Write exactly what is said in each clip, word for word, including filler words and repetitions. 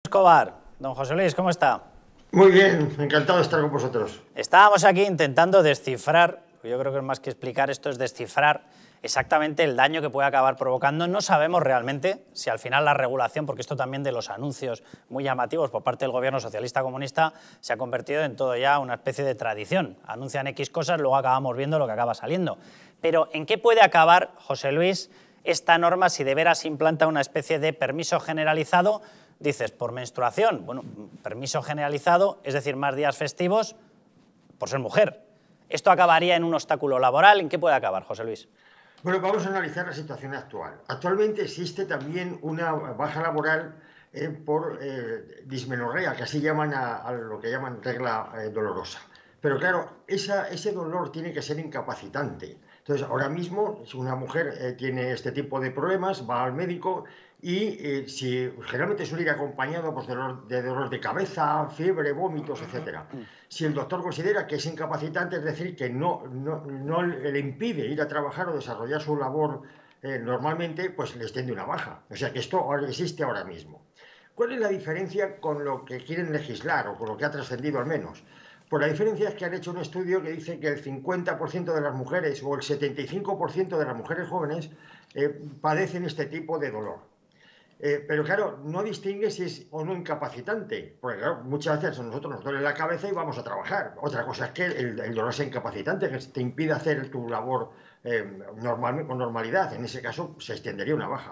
Escobar. Don José Luis, ¿cómo está? Muy bien, encantado de estar con vosotros. Estábamos aquí intentando descifrar, yo creo que más que explicar esto es descifrar exactamente el daño que puede acabar provocando. No sabemos realmente si al final la regulación, porque esto también de los anuncios muy llamativos por parte del gobierno socialista comunista se ha convertido en todo ya una especie de tradición. Anuncian X cosas, luego acabamos viendo lo que acaba saliendo. Pero ¿en qué puede acabar, José Luis, esta norma si de veras implanta una especie de permiso generalizado? Dices, por menstruación, bueno, permiso generalizado, es decir, más días festivos por ser mujer. ¿Esto acabaría en un obstáculo laboral? ¿En qué puede acabar, José Luis? Bueno, vamos a analizar la situación actual. Actualmente existe también una baja laboral eh, por eh, dismenorrea, que así llaman a, a lo que llaman regla eh, dolorosa. Pero claro, esa, ese dolor tiene que ser incapacitante. Entonces, ahora mismo, si una mujer eh, tiene este tipo de problemas, va al médico y eh, si generalmente suele ir acompañado pues, de, dolor, de dolor de cabeza, fiebre, vómitos, etcétera. Si el doctor considera que es incapacitante, es decir, que no, no, no le impide ir a trabajar o desarrollar su labor eh, normalmente, pues le extiende una baja. O sea que esto ahora existe ahora mismo. ¿Cuál es la diferencia con lo que quieren legislar o con lo que ha trascendido al menos? Pues la diferencia es que han hecho un estudio que dice que el cincuenta por ciento de las mujeres o el setenta y cinco por ciento de las mujeres jóvenes eh, padecen este tipo de dolor. Eh, pero claro, no distingue si es o no incapacitante, porque claro, muchas veces a nosotros nos duele la cabeza y vamos a trabajar. Otra cosa es que el, el dolor sea incapacitante, que te impide hacer tu labor eh, normal, con normalidad. En ese caso se extendería una baja.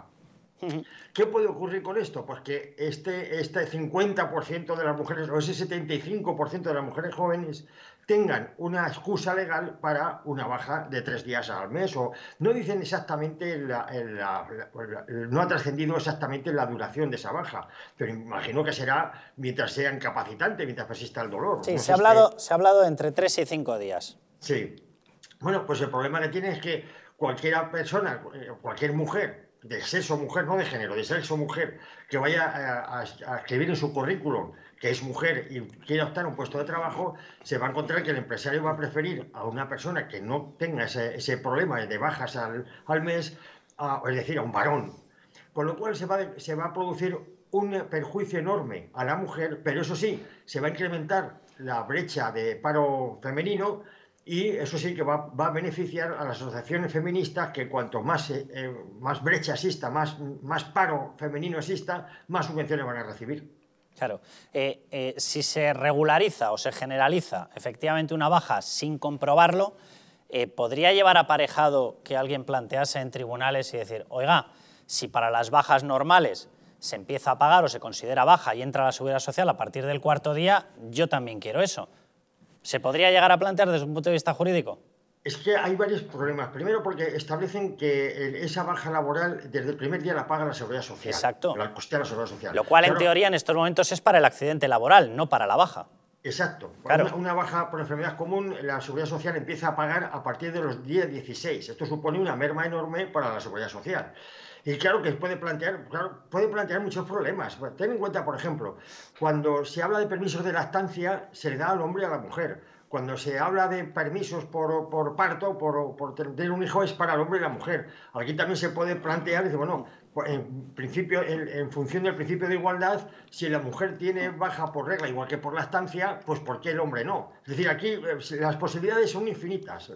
¿Qué puede ocurrir con esto? Pues que este, este cincuenta por ciento de las mujeres o ese setenta y cinco por ciento de las mujeres jóvenes tengan una excusa legal para una baja de tres días al mes, o no dicen exactamente, la, la, la, no ha trascendido exactamente la duración de esa baja, pero imagino que será mientras sea incapacitante, mientras persista el dolor. Sí, no se, sé ha hablado, este... se ha hablado entre tres y cinco días. Sí. Bueno, pues el problema que tiene es que cualquier persona, cualquier mujer, de sexo mujer, no de género, de sexo mujer, que vaya a, a, a escribir en su currículum que es mujer y quiere optar a un puesto de trabajo, se va a encontrar que el empresario va a preferir a una persona que no tenga ese, ese problema de bajas al, al mes, a, es decir, a un varón. Con lo cual se va, de, se va a producir un perjuicio enorme a la mujer, pero eso sí, se va a incrementar la brecha de paro femenino. Y eso sí que va, va a beneficiar a las asociaciones feministas, que cuanto más, eh, más brecha exista, más, más paro femenino exista, más subvenciones van a recibir. Claro, eh, eh, si se regulariza o se generaliza efectivamente una baja sin comprobarlo, eh, ¿podría llevar aparejado que alguien plantease en tribunales y decir, oiga, si para las bajas normales se empieza a pagar o se considera baja y entra la seguridad social a partir del cuarto día, yo también quiero eso? ¿Se podría llegar a plantear desde un punto de vista jurídico? Es que hay varios problemas. Primero porque establecen que esa baja laboral desde el primer día la paga la Seguridad Social. Exacto. La costea la Seguridad Social. Lo cual, claro, en teoría, en estos momentos es para el accidente laboral, no para la baja. Exacto. Claro. Una, una baja por enfermedad común, la Seguridad Social empieza a pagar a partir de los días dieciséis. Esto supone una merma enorme para la Seguridad Social. Y claro que puede plantear, claro, puede plantear muchos problemas. Ten en cuenta, por ejemplo, cuando se habla de permisos de lactancia, se le da al hombre y a la mujer. Cuando se habla de permisos por, por parto, por, por tener un hijo, es para el hombre y la mujer. Aquí también se puede plantear, dice, bueno, en principio, en, en función del principio de igualdad, si la mujer tiene baja por regla, igual que por lactancia, pues ¿por qué el hombre no? Es decir, aquí eh, las posibilidades son infinitas.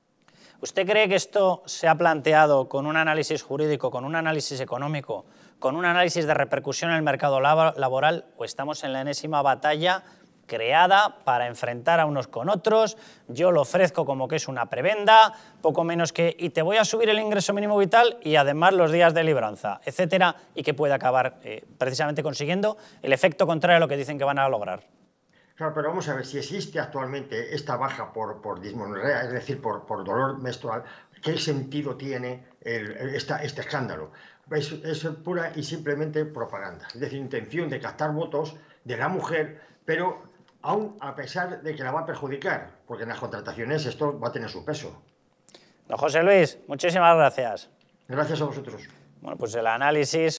¿Usted cree que esto se ha planteado con un análisis jurídico, con un análisis económico, con un análisis de repercusión en el mercado laboral, o estamos en la enésima batalla creada para enfrentar a unos con otros? Yo lo ofrezco como que es una prebenda, poco menos que y te voy a subir el ingreso mínimo vital y además los días de libranza, etcétera, y que puede acabar eh, precisamente consiguiendo el efecto contrario a lo que dicen que van a lograr. Claro, pero vamos a ver, si existe actualmente esta baja por, por dismenorrea, es decir, por, por dolor menstrual, ¿qué sentido tiene el, esta, este escándalo? Es, es pura y simplemente propaganda, es decir, intención de captar votos de la mujer, pero aún a pesar de que la va a perjudicar, porque en las contrataciones esto va a tener su peso. Don José Luis, muchísimas gracias. Gracias a vosotros. Bueno, pues el análisis